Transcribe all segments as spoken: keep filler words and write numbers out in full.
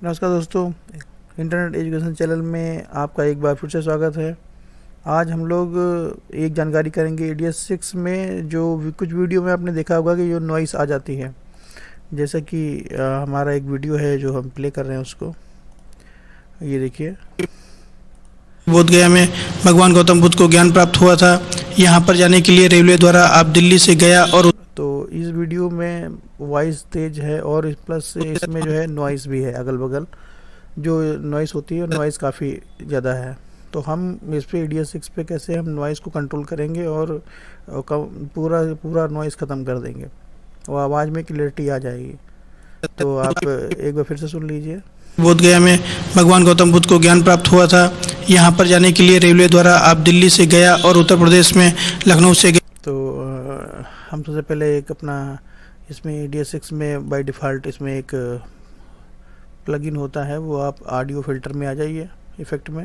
नमस्कार दोस्तों, internet education channel में आपका एक बार फिर से स्वागत है। आज हम लोग एक जानकारी करेंगे ए डी एस सिक्स में जो कुछ वीडियो में आपने देखा होगा कि जो नॉइस आ जाती है। जैसा कि आ, हमारा एक वीडियो है जो हम प्ले कर रहे हैं, उसको ये देखिए। बोध गया में भगवान गौतम बुद्ध को ज्ञान प्राप्त हुआ था। यहाँ पर जाने के लिए रेलवे द्वारा आप दिल्ली से गया और तो इस वीडियो में वॉइस तेज है और प्लस इसमें जो है नॉइस भी है। अगल बगल जो नॉइस होती है नॉइस काफ़ी ज़्यादा है। तो हम इस पे ए डी एस सिक्स पे कैसे हम नॉइस को कंट्रोल करेंगे और पूरा पूरा नॉइस ख़त्म कर देंगे और आवाज़ में क्लियरिटी आ जाएगी। तो आप एक बार फिर से सुन लीजिए। बोध गया में भगवान गौतम बुद्ध को ज्ञान प्राप्त हुआ था। यहाँ पर जाने के लिए रेलवे द्वारा आप दिल्ली से गया और उत्तर प्रदेश में लखनऊ से गया। तो हम सबसे पहले एक अपना इसमें ए डी एस सिक्स में बाय डिफ़ॉल्ट इसमें एक प्लगइन होता है, वो आप ऑडियो फ़िल्टर में आ जाइए, इफ़ेक्ट में,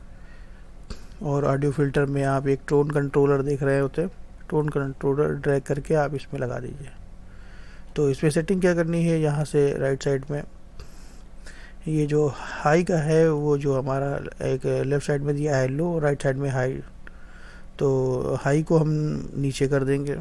और ऑडियो फ़िल्टर में आप एक टोन कंट्रोलर देख रहे होते, टोन कंट्रोलर ड्रैग करके आप इसमें लगा दीजिए। तो इसमें सेटिंग क्या करनी है, यहाँ से राइट साइड में ये जो हाई का है वो जो हमारा एक लेफ़्ट साइड में दिया है लो, राइट साइड में हाई, तो हाई को हम नीचे कर देंगे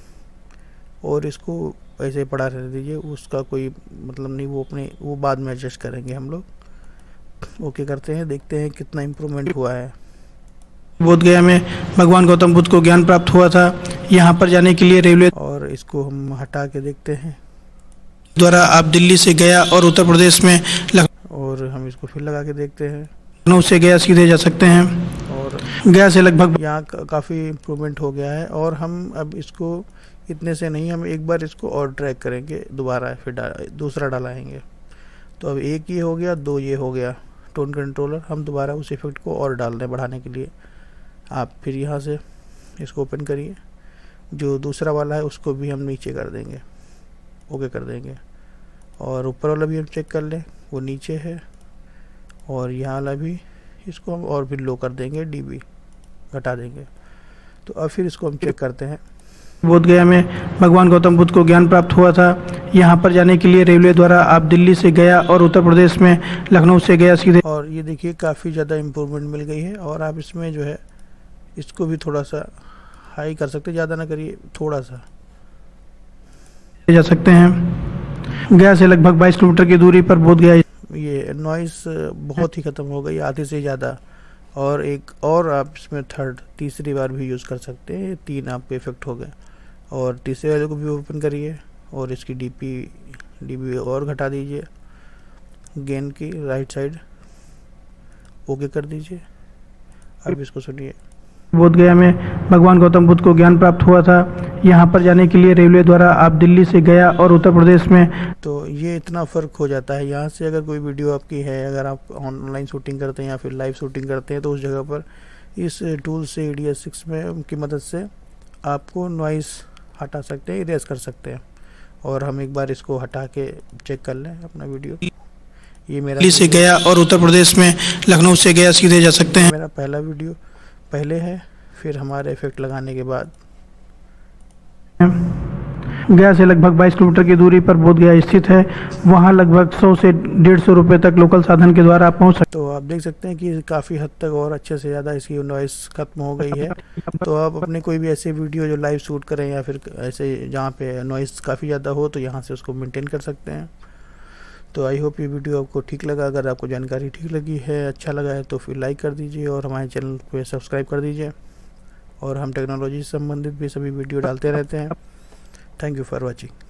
और इसको ऐसे पड़ा रहने दीजिए। उसका कोई मतलब नहीं, वो अपने वो बाद में एडजस्ट करेंगे हम लोग। ओके करते हैं, देखते हैं कितना इम्प्रूवमेंट हुआ है। बोध गया में भगवान गौतम बुद्ध को ज्ञान प्राप्त हुआ था। यहाँ पर जाने के लिए रेलवे और इसको हम हटा के देखते हैं द्वारा आप दिल्ली से गया और उत्तर प्रदेश में लखनऊ, और हम इसको फिर लगा के देखते हैं। लखनऊ से गया सीधे जा सकते हैं और गया से लगभग यहाँ काफ़ी इम्प्रूवमेंट हो गया है। और हम अब इसको इतने से नहीं, हम एक बार इसको और ट्रैक करेंगे दोबारा, फिर डा, दूसरा डालाएंगे। तो अब एक ये हो गया, दो ये हो गया टोन कंट्रोलर। हम दोबारा उस इफेक्ट को और डाल दें बढ़ाने के लिए। आप फिर यहाँ से इसको ओपन करिए, जो दूसरा वाला है उसको भी हम नीचे कर देंगे, ओके कर देंगे। और ऊपर वाला भी हम चेक कर लें, वो नीचे है, और यहाँ वाला भी, इसको हम और भी लो कर देंगे, डी बी घटा देंगे। तो अब फिर इसको हम चेक करते हैं। बोध गया में भगवान गौतम बुद्ध को ज्ञान प्राप्त हुआ था। यहाँ पर जाने के लिए रेलवे द्वारा आप दिल्ली से गया और उत्तर प्रदेश में लखनऊ से गया सीधे। और ये देखिए काफ़ी ज़्यादा इम्प्रूवमेंट मिल गई है। और आप इसमें जो है इसको भी थोड़ा सा हाई कर सकते, ज़्यादा ना करिए, थोड़ा सा जा सकते हैं। गया से लगभग बाईस किलोमीटर की दूरी पर बोध गया ये नॉइस बहुत ही ख़त्म हो गई, आधे से ज़्यादा। और एक और आप इसमें थर्ड तीसरी बार भी यूज़ कर सकते हैं। तीन आपके इफेक्ट हो गए। और तीसरे वाले को भी ओपन करिए और इसकी डीपी डीबी और घटा दीजिए, गेन की राइट साइड ओके कर दीजिए। अब इसको सुनिए। बोध गया में भगवान गौतम बुद्ध को ज्ञान प्राप्त हुआ था। यहाँ पर जाने के लिए रेलवे द्वारा आप दिल्ली से गया और उत्तर प्रदेश में। तो ये इतना फ़र्क हो जाता है। यहाँ से अगर कोई वीडियो आपकी है, अगर आप ऑनलाइन शूटिंग करते हैं या फिर लाइव शूटिंग करते हैं, तो उस जगह पर इस टूल से ए डी एस सिक्स में की मदद से आपको नॉइस हटा सकते हैं, इरेज कर सकते हैं। और हम एक बार इसको हटा के चेक कर लें अपना वीडियो। ये मेरा दिल्ली से गया और उत्तर प्रदेश में लखनऊ से गया सीधे जा सकते हैं। मेरा पहला वीडियो पहले है, फिर हमारे इफेक्ट लगाने के बाद। गया से लगभग बाईस किलोमीटर की दूरी पर बोध गया स्थित है। वहाँ लगभग सौ से डेढ़ सौ रुपये तक लोकल साधन के द्वारा आप पहुँच सकते। तो आप देख सकते हैं कि काफ़ी हद तक और अच्छे से ज़्यादा इसकी नॉइस ख़त्म हो गई है। तो आप अपने कोई भी ऐसे वीडियो जो लाइव शूट करें या फिर ऐसे जहाँ पे नॉइस काफ़ी ज़्यादा हो, तो यहाँ से उसको मेंटेन कर सकते हैं। तो आई होप ये वीडियो आपको ठीक लगा। अगर आपको जानकारी ठीक लगी है, अच्छा लगा है, तो फिर लाइक कर दीजिए और हमारे चैनल पे सब्सक्राइब कर दीजिए। और हम टेक्नोलॉजी से संबंधित भी सभी वीडियो डालते रहते हैं। Thank you for watching.